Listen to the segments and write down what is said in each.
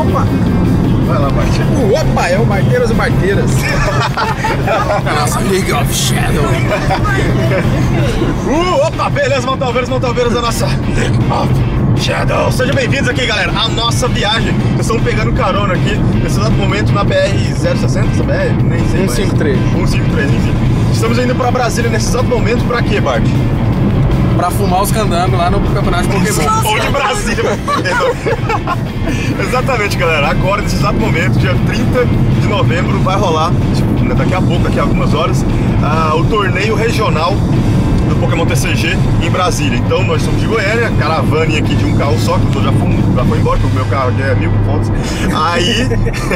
Opa! Vai lá, Bart. Opa, é o Barteiros e Barteiras. Nossa, League of Shadow. Opa, beleza, Montalveiros da nossa League of Shadow. Sejam bem-vindos aqui, galera, à nossa viagem. Nós estamos pegando carona aqui, nesse exato momento, na BR-060, essa BR? Nem sei 153. 153, enfim. Estamos indo pra Brasília nesse exato momento, pra quê, Bart? Pra fumar os candangos lá no campeonato de Pokémon. Ou de Brasília. Exatamente, galera. Agora, nesse exato momento, dia 30 de novembro, vai rolar, daqui a pouco, daqui a algumas horas, o torneio regional do Pokémon TCG em Brasília. Então, nós somos de Goiânia, caravane aqui de um carro só, que eu já foi embora, porque o meu carro aqui é 1000 pontos. Aí...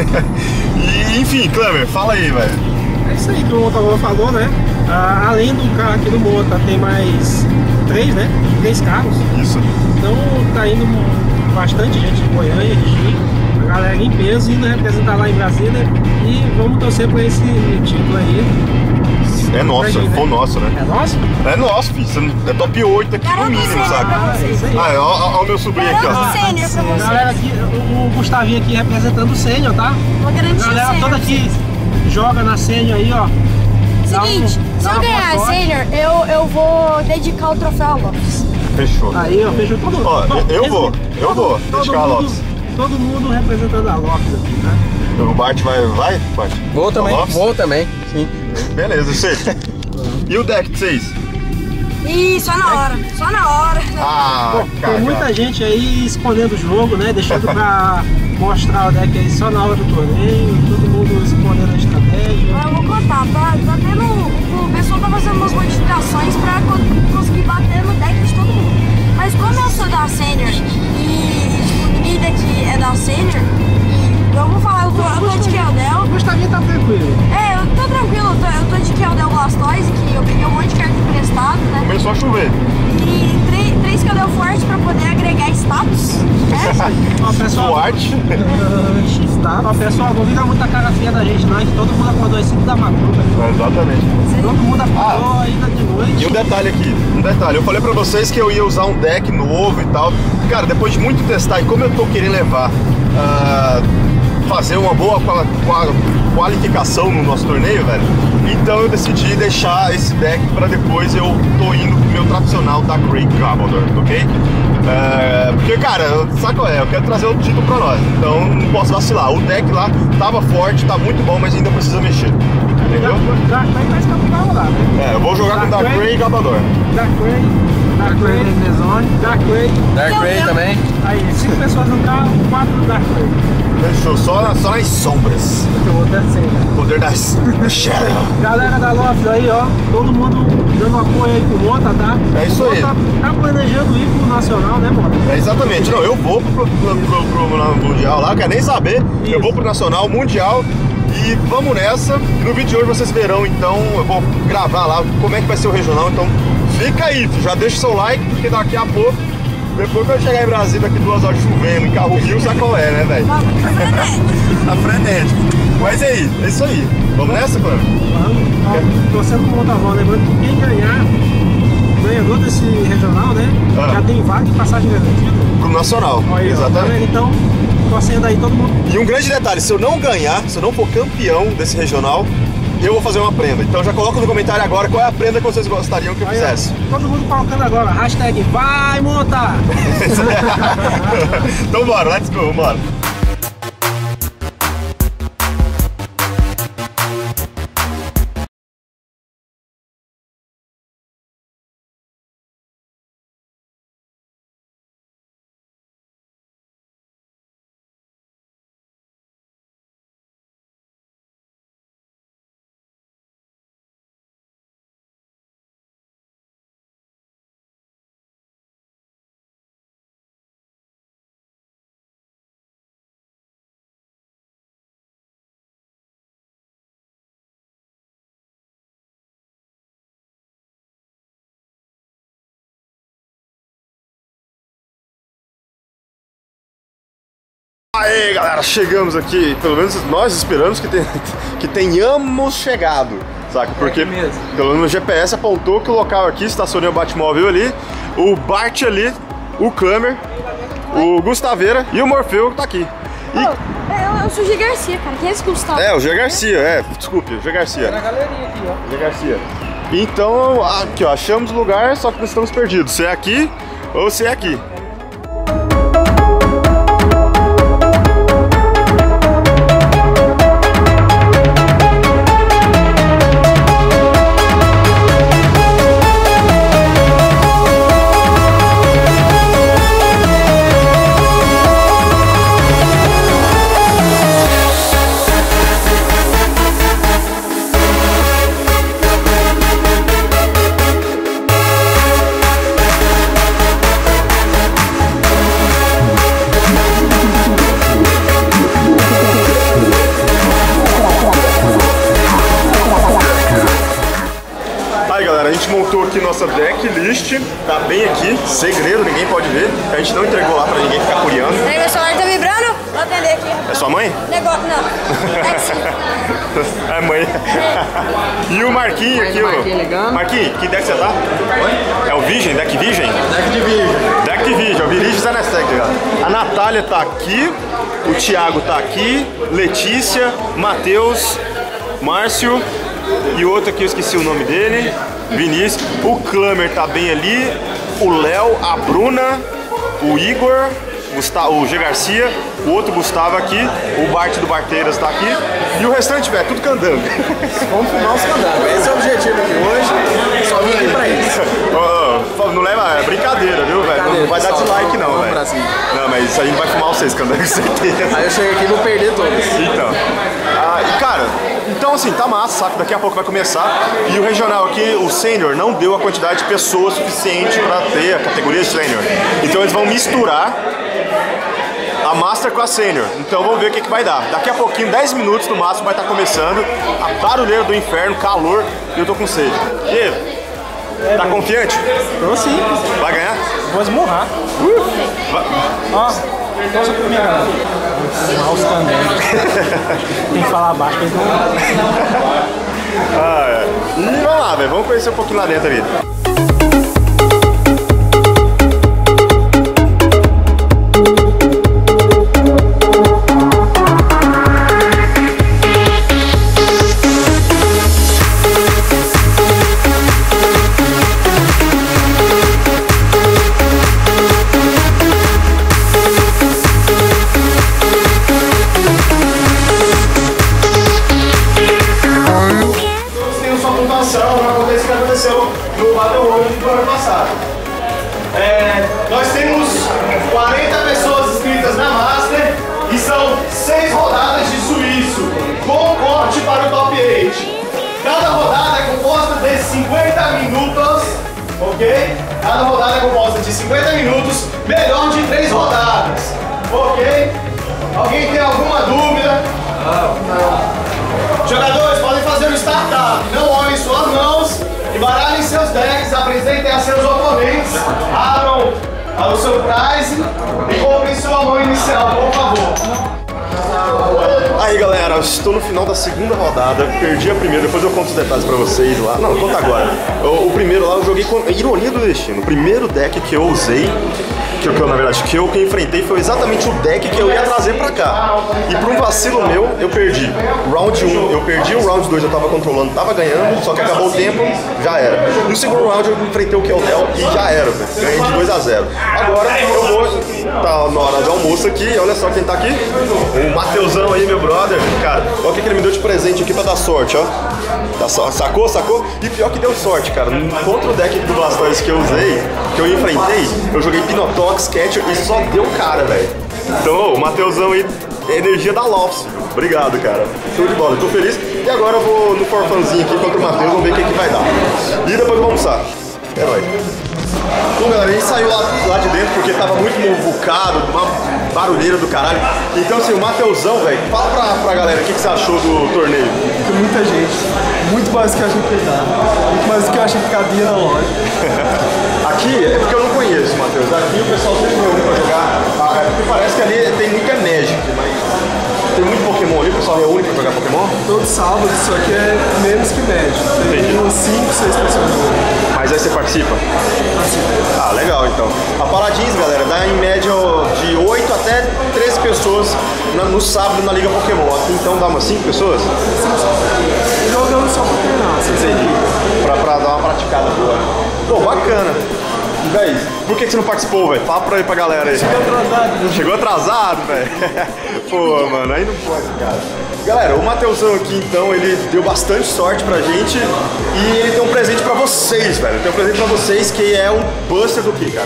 e, enfim, Clamer, fala aí, velho. É isso aí que o Montalvão falou, né? Além do carro aqui do Mota, tem mais 3 carros. Isso. Então tá indo bastante gente de Goiânia, de Gi, a galera em peso indo representar lá em Brasília. E vamos torcer por esse título aí. É nosso, foi nosso, né? É nosso? É nosso, filho. É top 8 aqui no mínimo, sabe? Ó o meu sobrinho aqui, ó. Galera aqui, o Gustavinho aqui representando o Sênior, tá? A galera toda aqui joga na Sênior aí, ó. Seguinte, se eu ganhar a Sênior, eu vou dedicar o troféu a Lopes. Fechou. Aí, ó, fechou todo mundo. Ó, eu vou dedicar a Lopes. Todo mundo representando a Lopes aqui, né? O Bart vai, Bart? Vou também, sim. Beleza, sei. E o deck de 6? Ih, só na hora. Ah, tem muita gente aí escondendo o jogo, né? Deixando pra mostrar o deck aí só na hora do torneio, todo mundo escondendo a estratégia. Eu vou contar, tá tendo. O pessoal tá fazendo umas modificações pra conseguir bater no deck de todo mundo. Mas como eu sou da Sênior e tipo, ninguém daqui é da Sênior, eu vou falar, eu tô de Keldel. O Gustavinho tá tranquilo. É, eu tô tranquilo, eu tô de Keldel Blastoise, que eu peguei um monte de carta emprestado, né? Começou a chover. E 3 Keldel forte pra poder agregar status. Ó, pessoal. Forte. Ó, pessoal, não liga muito a cara feia da gente, não, que todo mundo acordou às 5 da madrugada. Exatamente. Todo mundo acordou ainda de noite. E um detalhe aqui, eu falei pra vocês que eu ia usar um deck novo e tal. Cara, depois de muito testar, e como eu tô querendo levar, fazer uma boa qualificação no nosso torneio, velho, então eu decidi deixar esse deck pra depois. Eu tô indo pro meu tradicional da Great Gabaldor, ok? Porque, cara, sabe qual é? Eu quero trazer o título pra nós, então não posso vacilar. O deck lá tava forte, tá muito bom, mas ainda precisa mexer, entendeu? Dark Ray mais que vai rolar, né? Eu vou jogar com Dark Ray e Gabaldor. Dark Ray, Dark Dark Ray também. Aí, 5 pessoas no carro, 4 do Dark Ray. Fechou, só nas sombras. Eu vou descer, né? Poder das Shadow. Galera da Lopes aí, ó, todo mundo dando apoio aí pro Mota, tá? É isso aí. Tá planejando ir pro Nacional, né, Mota? É exatamente, não, eu vou pro Mundial lá, quero nem saber. Isso. Eu vou pro Nacional, Mundial. E vamos nessa. E no vídeo de hoje vocês verão, então, eu vou gravar lá como é que vai ser o regional. Então fica aí, já deixa o seu like, porque daqui a pouco, depois que eu chegar em Brasília, daqui 2 horas chovendo, em carro rio, sabe qual é, né, velho? Tá frenético. Mas é isso aí. Vamos nessa, Clara? Vamos. Torcendo pro Montalvão, lembrando que quem ganhar, o ganhador desse regional, né? Já tem vaga de passagem garantida. Pro Nacional, Aí, exatamente. Então, torcendo aí todo mundo. E um grande detalhe, se eu não ganhar, se eu não for campeão desse regional, eu vou fazer uma prenda. Então já coloca no comentário agora qual é a prenda que vocês gostariam que eu fizesse. Todo mundo colocando agora, hashtag vai montar! Então bora, let's go, bora. Aê, galera, chegamos aqui. Pelo menos nós esperamos que tenhamos chegado, saca? Porque pelo menos o GPS apontou que o local aqui, estacionei o Batmóvel ali, o Bart ali, o Clamer, o Gustaveira e o Morfeu tá aqui. Eu sou o G Garcia, cara. Quem é esse Gustavo? É, o G Garcia, desculpe, o G Garcia. Na galerinha aqui, ó. G Garcia. Então, aqui ó, achamos o lugar, só que nós estamos perdidos. Se é aqui ou se é aqui. A gente montou aqui nossa decklist, tá bem aqui, segredo, ninguém pode ver. A gente não entregou lá pra ninguém ficar curiando. Peraí, meu celular tá vibrando? Vou atender aqui. É sua mãe? Negócio, não. É que sim. É mãe. E o Marquinho aqui, ó. Marquinho, que deck você tá? É o Vision, deck Vision? Deck de vídeo. Deck de Vision, o Virigem Zanestec, galera. A Natália tá aqui, o Thiago tá aqui, Letícia, Matheus, Márcio e outro aqui, eu esqueci o nome dele. Vinícius, o Klamer tá bem ali, o Léo, a Bruna, o Igor, o G Garcia, o outro Gustavo aqui, o Bart do Barteiras tá aqui e o restante, velho, tudo candango. Vamos filmar os candangos. Esse é o objetivo aqui hoje. Só vim aqui pra isso. Não leva, é brincadeira, viu, velho? Não vai dar dislike não, velho. Não, mas isso a gente vai filmar vocês candangos, certeza. Aí eu chego aqui e vou perder todos. Então, e cara, então assim, tá massa, sabe? Daqui a pouco vai começar. E o regional aqui, o sênior, não deu a quantidade de pessoas suficiente pra ter a categoria de sênior. Então eles vão misturar a Master com a Sênior. Então vamos ver o que vai dar. Daqui a pouquinho, 10 minutos no máximo, vai estar começando a barulheira do inferno, calor, e eu tô com sede. E tá confiante? Tô sim. Vai ganhar? Vou esmurrar. Ó, torça por mim, galera. Esmurrar os candangos. Tem que falar baixo, porque eles não... E vamos lá, velho. Vamos conhecer um pouquinho lá dentro ali. No Battle Royale do ano passado. Nós temos 40 pessoas inscritas na Master e são 6 rodadas de suíço, com corte para o top 8. Cada rodada é composta de 50 minutos, ok? Cada rodada é composta de 50 minutos, melhor de 3 rodadas, ok? Alguém tem alguma dúvida? Não. Jogadores podem fazer um startup, não olhem suas mãos e baralhem seus decks, apresentem a seus oponentes, abram o seu prize e comprem sua mão inicial, por favor. Aí galera, eu estou no final da segunda rodada, perdi a primeira, depois eu conto os detalhes pra vocês lá. Não, conta agora. O primeiro lá eu joguei com ironia do destino. O primeiro deck que eu usei, que eu enfrentei foi exatamente o deck que eu ia trazer pra cá. E por um vacilo meu, eu perdi. Round 1 eu perdi, o round 2 eu tava controlando, tava ganhando, só que acabou o tempo, já era. No segundo round eu enfrentei o Keldel e já era, velho. Ganhei de 2-0. Agora eu vou, tá na hora de almoço aqui, olha só quem tá aqui. O Mateusão aí, meu brother. Cara, olha o que ele me deu de presente aqui pra dar sorte, ó. Tá, sacou? E pior que deu sorte, cara. Contra o deck do Blastoise que eu usei, que eu enfrentei, eu joguei Pinotox, Catcher e só deu cara, velho. Então, o Mateusão aí, energia da Lofts. Obrigado, cara. Show de bola, eu tô feliz. E agora eu vou no forfanzinho aqui contra o Matheus, vamos ver o que vai dar. E depois vamos almoçar. É nóis. Bom, galera, a gente saiu lá de dentro porque tava muito muvucado, uma barulheira do caralho. Então, assim, o Mateusão, velho, fala pra galera o que você achou do torneio. Tem muita gente, muito mais do que eu achei que ia dar, muito mais do que eu achei que cabia na loja. Aqui é porque eu não conheço, Matheus. Aqui o pessoal sempre me reúne pra jogar. Porque parece que ali tem muita Magic, mas tem muito Pokémon ali, o pessoal reúne pra jogar Pokémon? Todo sábado, só que é menos que Magic. Tem umas 5, 6 pessoas. Mas aí você participa? Participa. Ah, legal então. A Paladins, galera, dá em média de 8 até até 13 pessoas no sábado na Liga Pokémon. Aqui então dá umas 5 pessoas? Jogando só pra treinar, assim, pra dar uma praticada boa. Pô, bacana. E daí, por que você não participou, velho? Fala pra galera aí. Chegou atrasado. Chegou atrasado, velho. Pô, mano, aí não pode, cara. Galera, o Mateusão aqui, então, ele deu bastante sorte pra gente e ele tem um presente pra vocês, velho. Tem um presente pra vocês que é um Buster do que, cara?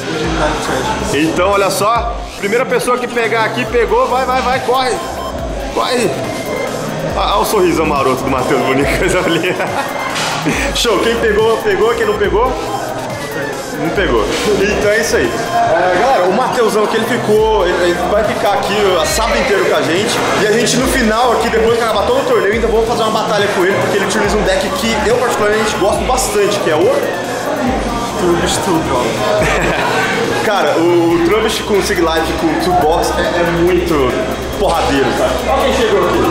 Então, olha só, primeira pessoa que pegar aqui, pegou, vai, corre. Corre. Olha o sorrisão maroto do Matheus, bonito, coisa linda. Show, quem pegou, pegou, quem não pegou? Não pegou. Então é isso aí. Galera, o Mateusão aqui, ele vai ficar aqui o sábado inteiro com a gente. E a gente no final aqui, depois que acabar todo o torneio, ainda vou fazer uma batalha com ele, porque ele utiliza um deck que eu particularmente gosto bastante, que é o Trubbish Toolbox. Cara, o Trubbish com Siglife com Toolbox é muito porradeiro, cara. Olha quem chegou aqui.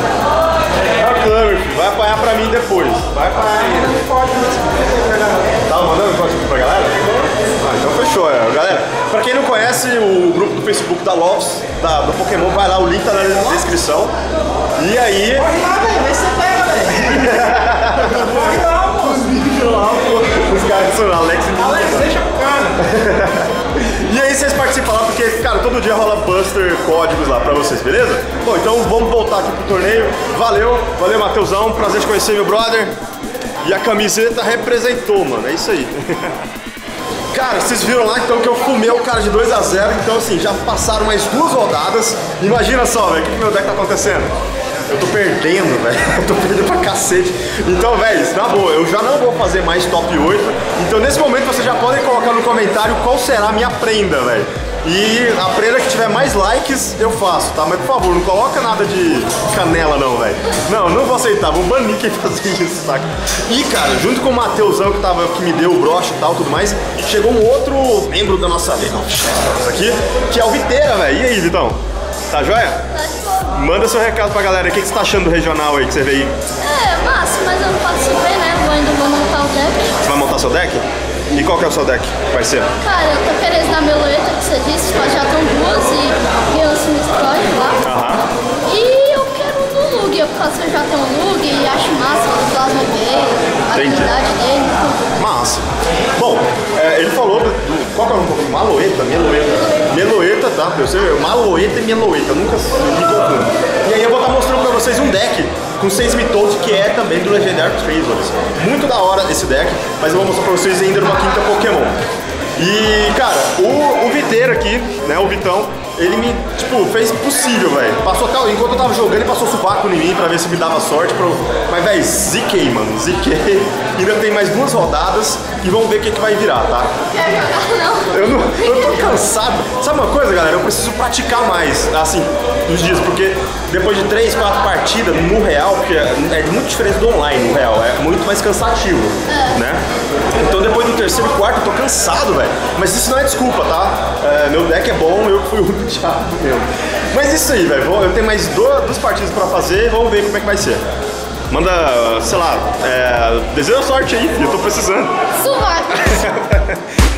É o Clammer, vai apanhar pra mim depois. Vai apanhar ainda. Tava mandando um código pra galera? Ah, então fechou, galera. Pra quem não conhece o grupo do Facebook da Loves, do Pokémon, vai lá, o link tá na descrição. E aí... Corre lá, velho, nem você pega, velho. Corre lá, pô. Os vídeos lá, pô. Os caras são Alex, deixa pro cara. E aí vocês participam lá, porque, cara, todo dia rola Buster códigos lá pra vocês, beleza? Bom, então vamos voltar aqui pro torneio. Valeu, Mateusão, prazer te conhecer, meu brother. E a camiseta representou, mano, é isso aí. Cara, vocês viram lá então que eu fumei o cara de 2 a 0, então assim, já passaram mais 2 rodadas. Imagina só, velho, o que meu deck tá acontecendo? Eu tô perdendo, velho. Eu tô perdendo pra cacete. Então, velho, na boa, eu já não vou fazer mais top 8. Então, nesse momento, vocês já podem colocar no comentário qual será a minha prenda, velho. E a prenda que tiver mais likes, eu faço, tá? Mas, por favor, não coloca nada de canela, não, velho. Não vou aceitar. Vou banir quem fazer isso, saca? E, cara, junto com o Mateusão, que me deu o broche e tal, tudo mais, chegou um outro membro da nossa liga aqui, que é o Viteira, velho. E aí, Vitão? Tá joia? Manda seu recado pra galera. O que você tá achando do regional aí que você vê aí? É, massa, mas eu não participei, né? Eu ainda vou montar o deck. Você vai montar seu deck? E qual que é o seu deck? Vai ser? Cara, eu tô querendo na Meloeta, que você disse, já estão 2 e Riança Mistroid lá. E eu quero um do Lug, por causa que eu já tenho um Lug e acho massa o Plasma Bay, a habilidade dele. Massa. Bom, ele falou qual que é o nome? Maloeta, Meloeta, tá? Eu sei, Maloeta e Meloeta, eu nunca me confundo. E aí eu vou estar mostrando pra vocês um deck com 6 Mitoads, que é também do Legendary Treasures. Muito da hora esse deck, mas eu vou mostrar pra vocês ainda numa quinta Pokémon. E, cara, o Viteira aqui, né, o Vitão, ele me, tipo, fez possível, velho. Passou até, enquanto eu tava jogando, ele passou subaco em mim pra ver se me dava sorte. Mas, velho, ziquei, mano, ziquei. Ainda tem mais 2 rodadas e vamos ver o que vai virar, tá? Não quero jogar, não. Eu tô cansado. Sabe uma coisa, galera? Eu preciso praticar mais, assim, nos dias, porque depois de 3, 4 partidas no real, porque é muito diferente do online no real, é muito mais cansativo, né? Então depois do 3º e 4º eu tô cansado, velho. Mas isso não é desculpa, tá? Meu deck é bom, eu fui o diabo mesmo. Mas isso aí, velho. Eu tenho mais 2 partidas pra fazer e vamos ver como é que vai ser. Manda, sei lá, deseja sorte aí, eu tô precisando. Suvaco.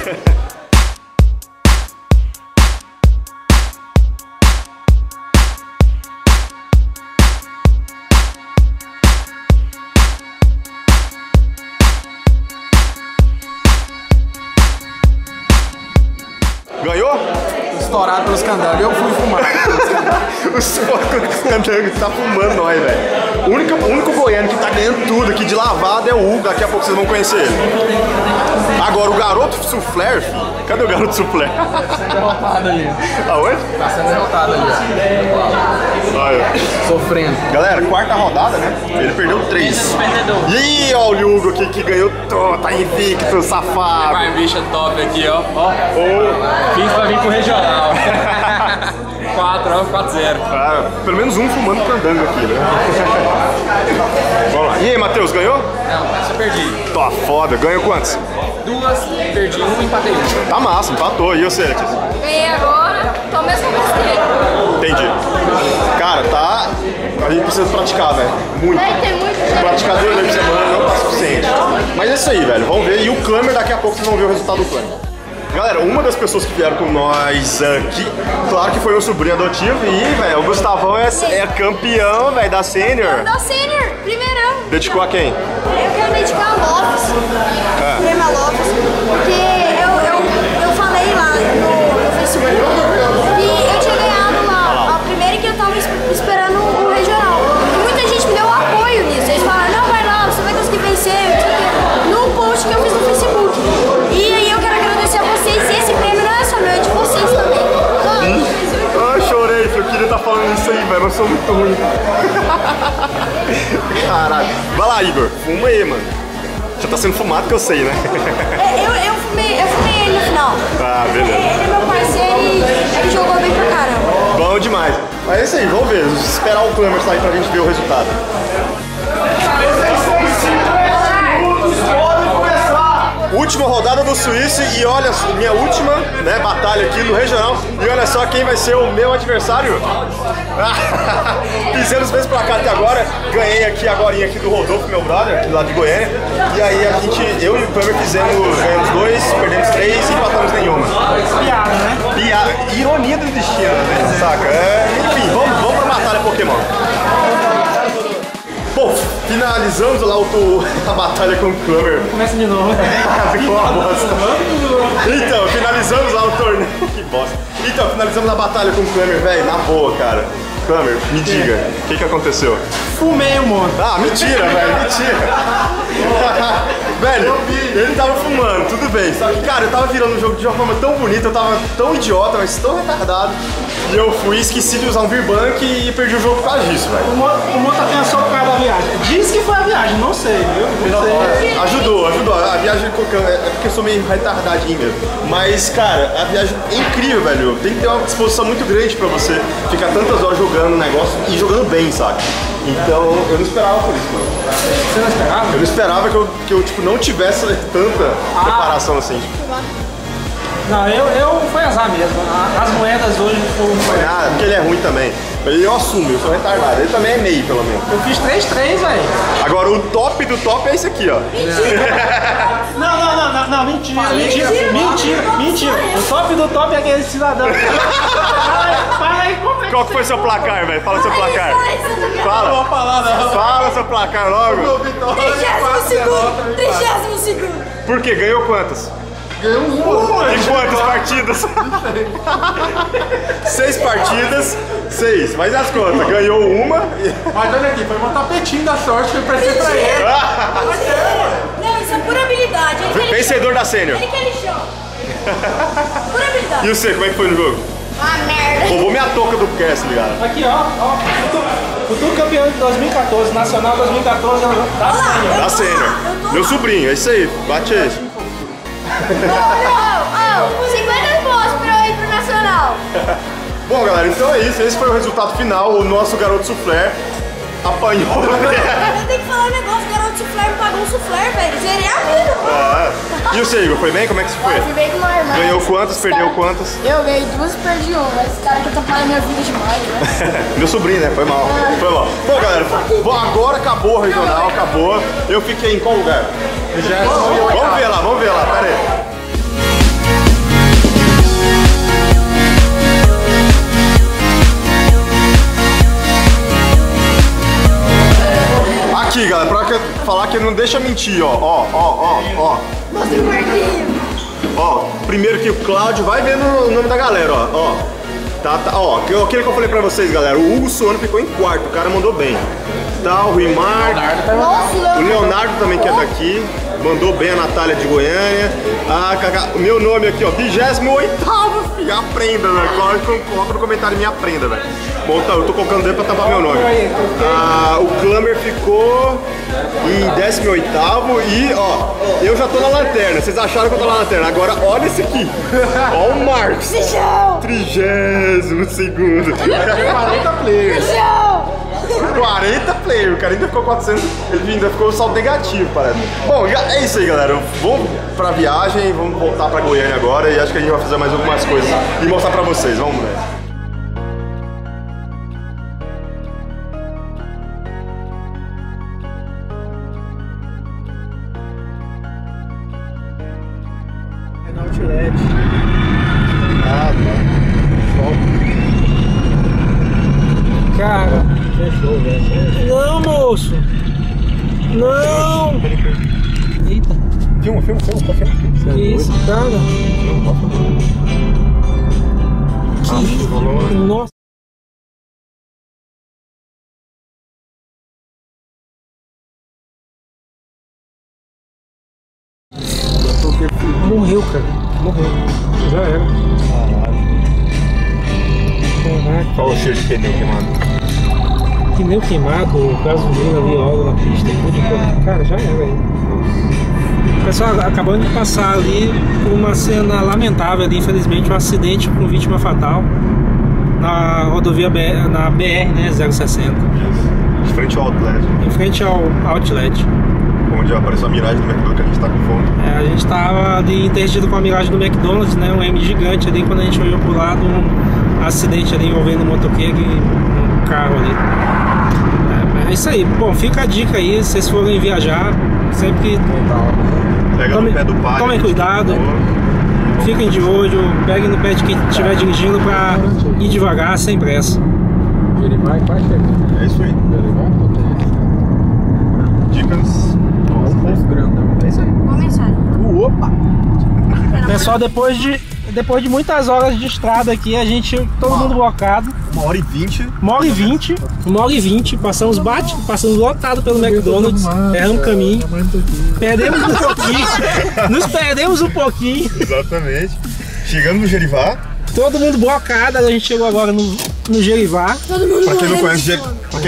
Ganhou? Estourado pelos candangos, eu fui fumar. O Candango tá fumando nós, velho. O único goiano que tá ganhando tudo aqui de lavada é o Hugo, daqui a pouco vocês vão conhecer ele. Agora, o garoto Soufflé, cadê o garoto Soufflé? Tá sendo derrotado ali. Aonde? Tá sendo derrotado ali. Olha. Sofrendo. Galera, 4ª rodada, né? Ele perdeu 3. E aí, ó, o Hugo aqui que ganhou todo, tá invicto, safado. Vai, bicha top aqui, ó. Fiz pra vir pro regional. 4-0. Pelo menos um fumando candango aqui, né? Vamos lá. E aí, Matheus, ganhou? Não, só perdi. Tá foda. Ganhou quantos? 2, perdi 1 e empatei 1. Tá massa, empatou. E você, Letícia? Ganhei agora, tô mesmo besteira. Entendi. Cara, tá... A gente precisa praticar, velho. Muito. Tem muito Praticar 2 vezes por semana não tá suficiente. Mas é isso aí, velho. Vamos ver. E o Clammer, daqui a pouco vocês vão ver o resultado do Clammer. Galera, uma das pessoas que vieram com nós aqui, claro que foi meu sobrinho adotivo e, velho, o Gustavão é campeão, velho, da Sênior. Da Sênior, primeirão. Dedicou a quem? Eu quero dedicar a Lopes, Prêmio Lopes, porque eu falei lá no Facebook e eu tinha ganhado lá a primeira que eu tava esperando o regional. E muita gente me deu apoio nisso. Eles falaram, não, vai lá, você vai conseguir vencer, no post que eu fiz no Facebook. E aí eu quero agradecer a vocês, e esse prêmio não é só meu, é de vocês também. Eu chorei, eu queria estar falando isso aí, velho, eu sou muito ruim. Caralho. Vai lá, Igor, fuma aí, mano. Já tá sendo fumado que eu sei, né? Eu fumei ele no final. Ah, beleza. Ele é meu parceiro e ele jogou bem pra caramba. Bom demais. Mas é isso aí, vamos ver. Vamos esperar o Clammer sair pra gente ver o resultado. Última rodada do Suíço e olha, minha última, né, batalha aqui no regional. E olha só quem vai ser o meu adversário. Fizemos esse placar até agora. Ganhei aqui agora aqui do Rodolfo, meu brother, aqui lá de Goiânia. E aí a gente, eu e o Clammer ganhamos 2, perdemos 3 e empatamos nenhuma. Piada, né? Piada, ironia do destino, né? Saca? Enfim, vamos pra batalha Pokémon. Bom, finalizamos lá a batalha com o Clammer. Começa de novo. Ficou uma bosta. Então, finalizamos lá o torneio. Que bosta. Então, finalizamos a batalha com o Clammer, velho. Na boa, cara. Clammer, me diga, o que aconteceu? Fumei um monte. Ah, mentira, velho, mentira. Velho, ele tava fumando, tudo bem. Só que, cara, eu tava virando o jogo de uma forma tão bonita, eu tava tão idiota, mas tão retardado. E eu fui, esqueci de usar um Virbank e perdi o jogo por causa disso, velho. O Mota pensou por causa da viagem. Diz que foi a viagem, não sei, viu? Não sei. Ajudou. A viagem é porque eu sou meio retardadinho mesmo. Mas, cara, a viagem é incrível, velho. Tem que ter uma disposição muito grande pra você ficar tantas horas jogando o negócio e jogando bem, sabe? Então, eu não esperava por isso, mano. Você não esperava? Eu não esperava que eu tipo, não tivesse tanta preparação assim. Não, eu foi azar mesmo. As moedas hoje foram... Foi nada, porque ele é ruim também. Eu assumo, eu sou retardado. Ele também é meio, pelo menos. Eu fiz 3-3, velho. Agora, o top do top é esse aqui, ó. Não, mentira. O top do top é aquele cidadão. Fala aí, como é que Qual que foi seu placar, velho? Fala seu placar. Não vou falar, não. Fala seu placar logo. 32º. Por quê? Ganhou quantas? Ganhou uma. Em quantas partidas? 6 partidas, 6. Mas as contas, ganhou uma. Mas olha aqui, foi um tapetinho da sorte que eu prestei pra ele. Não, isso é pura habilidade. Vencedor da Sênior. Ele que ele chama. Pura habilidade. E você, como é que foi no jogo? Ah, merda. Roubou minha touca do cast, ligado? Aqui, ó. Futuro campeão de 2014, Nacional 2014 da Sênior. Da Sênior. Meu sobrinho, é isso aí. Bate aí. Não, 50 pontos pra eu ir pro Nacional. Bom, galera, então é isso. Esse foi o resultado final. O nosso garoto soufflé apanhou. Eu tenho que falar um negócio, o garoto soufflé me pagou um soufflé, velho. Zerei a vida, mano. E o seu, Igor, foi bem? Como é que você foi? Eu fui bem com uma irmã. Ganhou quantas? Perdeu quantas? Eu ganhei 2 e perdi 1, mas esse cara aqui atrapalha minha vida demais, né? Meu sobrinho, né? Foi mal. Foi mal. Bom, galera, agora acabou o regional, acabou. Eu fiquei em qual lugar? Vamos ver lá, pera aí. Aqui, galera, pra falar que não deixa mentir, ó. Mostra o Marquinhos. Ó, primeiro que o Cláudio vai vendo o nome da galera, ó. Tá, ó, aquilo que eu falei pra vocês, galera, o Hugo Suano ficou em quarto, o cara mandou bem. Tá, o Rui Marco, o Leonardo também que é daqui, mandou bem a Natália de Goiânia. O meu nome aqui, ó, 28º, filho, aprenda, né? Coloca no comentário minha aprenda, velho. Bom, tá, eu tô colocando dentro pra tampar meu nome. O Clammer ficou em 18º e, ó, eu já tô na lanterna. Vocês acharam que eu tô na lanterna? Agora, olha esse aqui. Ó o Marcos. 32º. 40 players. 40 players, o cara ainda ficou 400, ele ainda ficou saldo negativo, parece. Bom, é isso aí, galera. Vamos pra viagem, vamos voltar pra Goiânia agora e acho que a gente vai fazer mais algumas coisas e mostrar pra vocês. Vamos ver. Outlet. Não, moço. Não. Eita. Filma, Que isso, cara? Que isso? Nossa. Morreu, cara. Morreu. Já era. Caraca. Olha o cheiro de pneu queimado. Pneu queimado, gasolina ali, óleo na pista, tudo. Cara, já era aí. Pessoal, acabando de passar ali por uma cena lamentável ali, infelizmente, um acidente com vítima fatal na rodovia na BR, né, 060. De frente ao Outlet. Em frente ao Outlet. Onde apareceu a miragem do McDonald's, que a gente tá com fome. A gente tava ali intertido com a miragem do McDonald's, né, um M gigante ali, quando a gente olhou pro lado, um acidente ali envolvendo um motoqueiro e um carro ali. É isso aí. Bom, fica a dica aí, se vocês forem viajar, sempre que... Pega no pé do pai. Tomem cuidado, fiquem de olho, peguem no pé de quem estiver dirigindo pra ir devagar, sem pressa. É isso aí. Dicas. É isso aí. Uma mensagem. Opa! Pessoal, depois de muitas horas de estrada aqui, todo mundo blocado. 1h20. 1h20, passamos lotado pelo McDonald's, erramos o caminho, perdemos um pouquinho, nos perdemos um pouquinho. Exatamente. Chegando no Gerivá. Todo mundo blocado, a gente chegou agora no Gerivá. Todo mundo Pra quem não conhece, Shadows.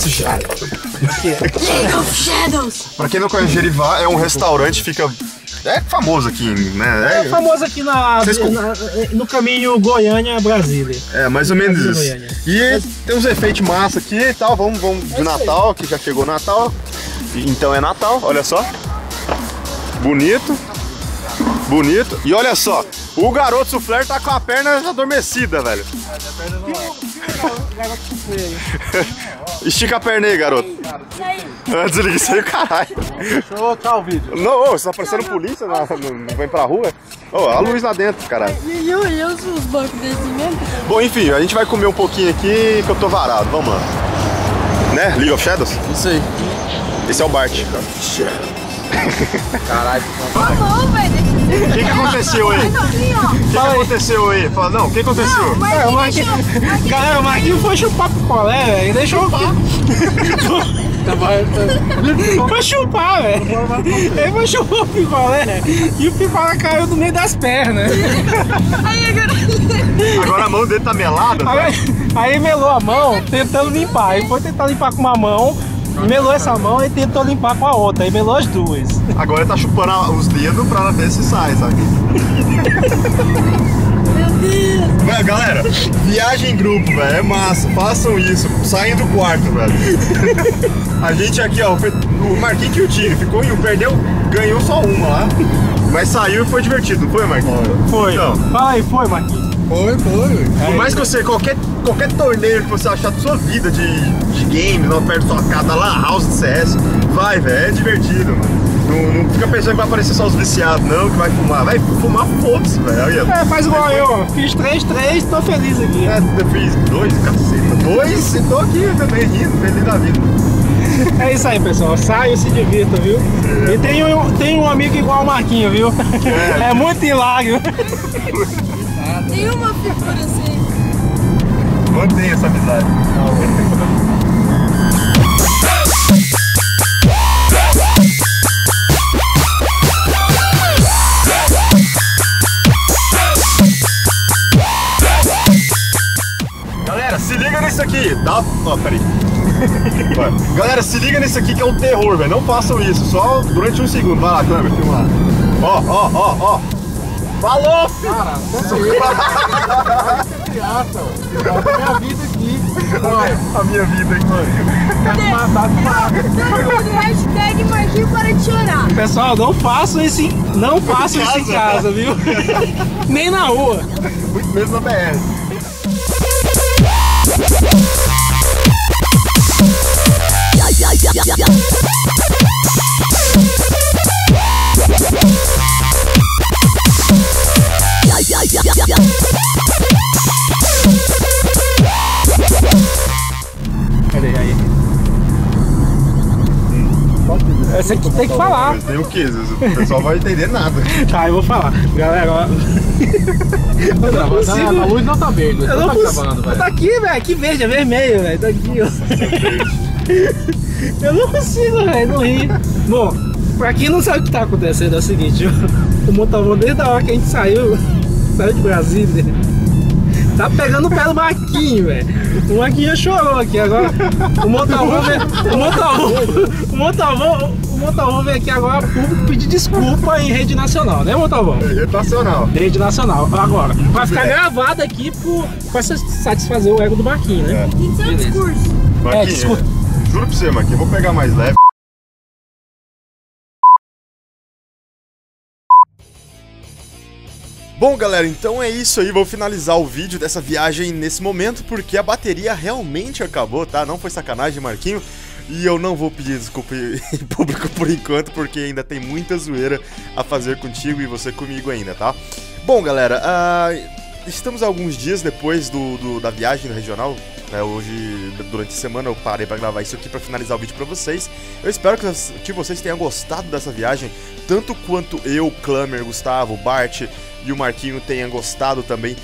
Pra quem não conhece Gerivá, é um restaurante, fica... É famoso aqui, né? É famoso aqui no caminho Goiânia-Brasília. É, mais ou menos isso. Goiânia. E tem uns efeitos massa aqui e tal. Vamos de Natal, que já chegou Natal. Então é Natal, olha só. Bonito. Bonito. E olha só, o garoto soufflé tá com a perna adormecida, velho. Estica a perna aí, garoto. Desliga isso aí, caralho. Deixa eu botar o vídeo. Não, você tá parecendo polícia, não vem pra rua? Ó, a luz lá dentro, caralho. E os bancos desse mesmo? Bom, enfim, a gente vai comer um pouquinho aqui que eu tô varado, vamos lá. Né? League of Shadows? Isso aí. Esse é o Bart. Caralho. Tá bom, velho. O que aconteceu aí? O que aconteceu aí? Fala, não, o que aconteceu? Galera, o Marquinhos foi chupar picolé, velho. Deixou foi chupar, velho. Ele foi chupar o picolé e o picolé caiu no meio das pernas. Agora a mão dele tá melada? Aí melou a mão tentando limpar. Ele foi tentar limpar com uma mão, melou essa mão e tentou limpar com a outra. Aí melou as duas. Agora ele tá chupando os dedos pra ver se sai, sabe? Galera, viagem em grupo, velho, é massa, façam isso, saem do quarto, velho. A gente aqui, ó, o Marquinhos que o time ficou em um, perdeu, ganhou só uma lá, mas saiu e foi divertido, não foi, Marquinhos? Foi. Então, Fala aí, foi, Marquinhos? Foi. por mais que você, qualquer torneio que você achar da sua vida de game, não perto da sua casa, lá, house de CS, vai, velho, é divertido, mano. Não fica pensando que vai aparecer só os viciados, não, que vai fumar. Vai fumar, foda-se, velho. Faz igual eu, fiz 3, tô feliz aqui. Eu fiz 2, caceta. 2 e tô aqui também rindo, feliz da vida. É isso aí, pessoal. Saiam, se divirtam, viu? E tem um amigo igual o Marquinhos, viu? É muito hilário. Tem uma figura assim. Mantenha essa amizade. Galera, se liga nisso aqui. Peraí. Galera, se liga nisso aqui que é um terror, velho. Não façam isso, só durante um segundo. Vai lá, câmera, filma lá. Ó. Falou, filho! Cara, minha vida aqui. A minha vida aqui. Hashtag Marquinhos para de chorar. Pessoal, não façam isso em casa, viu? Nem na rua. Muito menos na BR. Cadê aí? tem que falar. Mas tem o quê? O pessoal vai entender nada. Tá, eu vou falar. Galera, ó. Eu não consigo. A luz não tá verde, Eu não não tá consigo. gravando, velho. Tá aqui, velho. Aqui verde, é vermelho, velho. Tá aqui, ó. Eu não consigo, velho, não rir. Bom, pra quem não sabe o que tá acontecendo, é o seguinte: o motorhome, desde a hora que a gente saiu de Brasília, tá pegando o pé do Marquinhos, velho. O Marquinhos chorou aqui. Agora o motorhome veio aqui agora público pedir desculpa em rede nacional, né, motorhome? Rede nacional. Rede nacional. Agora, vai ficar gravado aqui pra satisfazer o ego do Marquinhos, né? Tem que ser um discurso. Marquinhos, disculpa. juro pra você, Marquinhos, eu vou pegar mais leve. Bom, galera, então é isso aí, vou finalizar o vídeo dessa viagem nesse momento, porque a bateria realmente acabou, tá? Não foi sacanagem, Marquinho, e eu não vou pedir desculpa em público por enquanto, porque ainda tem muita zoeira a fazer contigo e você comigo ainda, tá? Bom, galera, estamos alguns dias depois da viagem no regional, né? Hoje, durante a semana, eu parei pra gravar isso aqui pra finalizar o vídeo pra vocês. Eu espero que vocês tenham gostado dessa viagem, tanto quanto eu, Klamer, Gustavo, Bart e o Marquinho tenham gostado também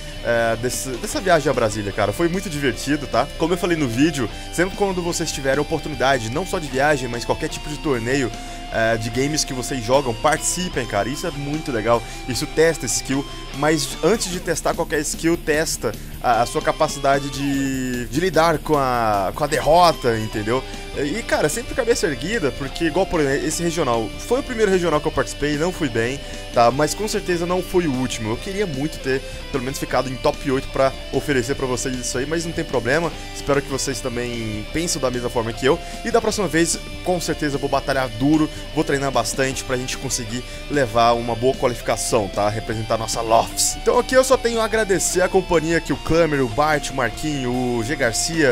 dessa viagem a Brasília, cara. Foi muito divertido, tá? Como eu falei no vídeo, sempre quando vocês tiverem oportunidade, não só de viagem, mas qualquer tipo de torneio de games que vocês jogam, participem, cara. Isso é muito legal. Isso testa skill, mas antes de testar qualquer skill, testa a sua capacidade de lidar com a derrota, entendeu? E, cara, sempre cabeça erguida, porque, igual, por exemplo, esse regional foi o primeiro regional que eu participei, não fui bem, tá? Mas com certeza não foi o último. Eu queria muito ter, pelo menos, ficado em top 8 pra oferecer pra vocês isso aí, mas não tem problema. Espero que vocês também pensem da mesma forma que eu. E da próxima vez, com certeza, vou batalhar duro, vou treinar bastante pra gente conseguir levar uma boa qualificação, tá? Representar a nossa Lofts. Então aqui eu só tenho a agradecer a companhia que o Klamer, o Bart, o Marquinho, o G Garcia,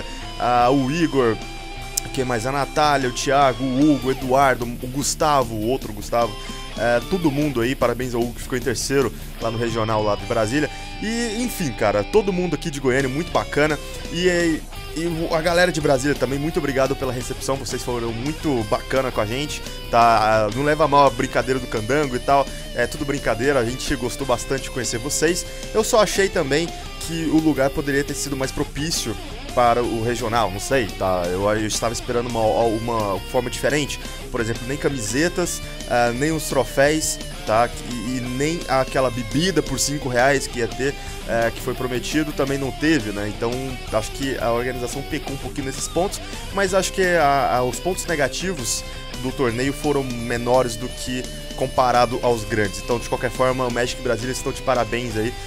o Igor, que mais? A Natália, o Thiago, o Hugo, o Eduardo, o Gustavo, o outro Gustavo, todo mundo aí, parabéns ao Hugo que ficou em terceiro lá no regional lá de Brasília. E enfim, cara, todo mundo aqui de Goiânia, muito bacana. E a galera de Brasília também, muito obrigado pela recepção, vocês foram muito bacana com a gente, tá? Não leva mal a brincadeira do candango e tal, é tudo brincadeira, a gente gostou bastante de conhecer vocês. Eu só achei também que o lugar poderia ter sido mais propício para o regional, não sei, tá? Eu estava esperando uma forma diferente, por exemplo, nem camisetas, nem os troféus, tá? E nem aquela bebida por R$5 que ia ter, que foi prometido, também não teve, né? Então acho que a organização pecou um pouquinho nesses pontos, mas acho que os pontos negativos do torneio foram menores do que comparado aos grandes. Então, de qualquer forma, o Magic Brasília estão de parabéns aí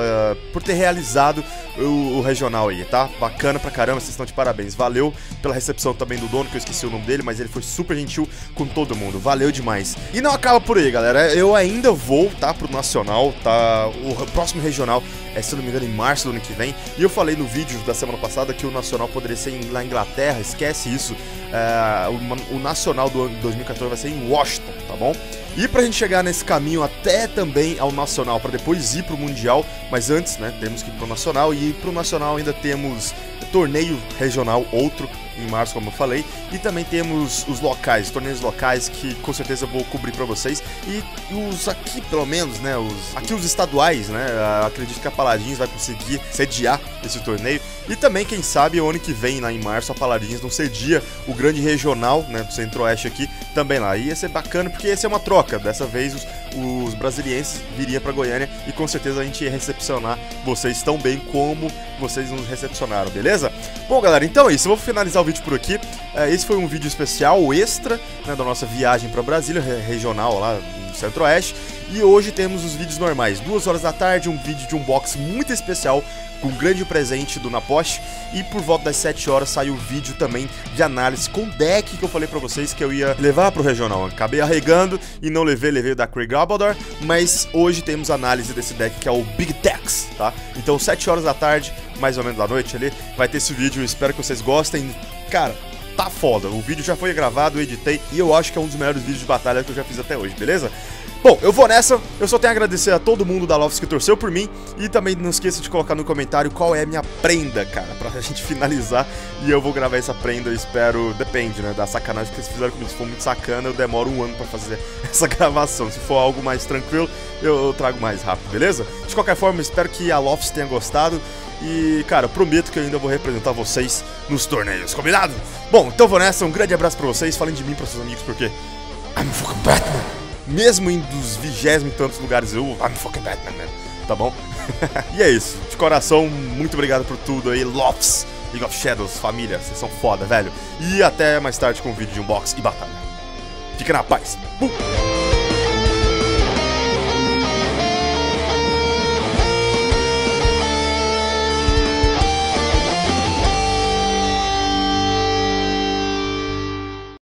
por ter realizado o regional aí, tá? Bacana pra caramba, vocês estão de parabéns. Valeu pela recepção também do dono, que eu esqueci o nome dele, mas ele foi super gentil com todo mundo. Valeu demais. E não acaba por aí, galera. Eu ainda vou, tá, pro Nacional, tá? O próximo regional se não me engano, em março do ano que vem. E eu falei no vídeo da semana passada que o Nacional poderia ser na Inglaterra. Esquece isso. O Nacional do ano de 2014 vai ser em Washington, tá bom? E pra gente chegar nesse caminho até também ao Nacional, pra depois ir pro Mundial, mas antes, né, temos que ir pro Nacional, e pro Nacional ainda temos torneio regional, outro, em março, como eu falei, e também temos os locais, torneios locais, que com certeza eu vou cobrir pra vocês, e os aqui, pelo menos, né, os estaduais, né, acredito que a Paladins vai conseguir sediar esse torneio, e também, quem sabe, o ano que vem, lá em março, a Paladins não cedia o grande regional, né, do Centro-Oeste aqui, também lá, e ia ser bacana, porque ia ser uma troca, dessa vez os brasilienses viriam pra Goiânia, e com certeza a gente ia recepcionar vocês tão bem como vocês nos recepcionaram, beleza? Bom, galera, então é isso, eu vou finalizar o vídeo por aqui. Esse foi um vídeo especial, extra, né, da nossa viagem para Brasília, regional lá no Centro-Oeste. E hoje temos os vídeos normais, 2 horas da tarde, um vídeo de unboxing muito especial, com um grande presente do Naposte. E por volta das 7 horas saiu o vídeo também de análise com deck que eu falei pra vocês que eu ia levar pro regional. Acabei arregando e não levei o da Craig Gabaldor, mas hoje temos análise desse deck que é o Big Tex, tá? Então 7 horas da tarde, mais ou menos da noite ali, vai ter esse vídeo, espero que vocês gostem. Cara, tá foda, o vídeo já foi gravado, eu editei e eu acho que é um dos melhores vídeos de batalha que eu já fiz até hoje, beleza? Bom, eu vou nessa, eu só tenho a agradecer a todo mundo da Lofts que torceu por mim. E também não esqueça de colocar no comentário qual é a minha prenda, cara, pra gente finalizar. E eu vou gravar essa prenda, eu espero, depende, né, da sacanagem que vocês fizeram comigo. Se for muito sacana, eu demoro 1 ano pra fazer essa gravação. Se for algo mais tranquilo, eu trago mais rápido, beleza? De qualquer forma, espero que a Lofts tenha gostado. E, cara, eu prometo que eu ainda vou representar vocês nos torneios, combinado? Bom, então eu vou nessa, um grande abraço pra vocês. Falem de mim pros seus amigos, porque I'm fucking Batman. Mesmo em dos 20 e tantos lugares, I'm fucking Batman, man. Tá bom? E é isso. De coração, muito obrigado por tudo aí. Lofts, League of Shadows, família. Vocês são foda, velho. E até mais tarde com um vídeo de unboxing e batalha. Fica na paz.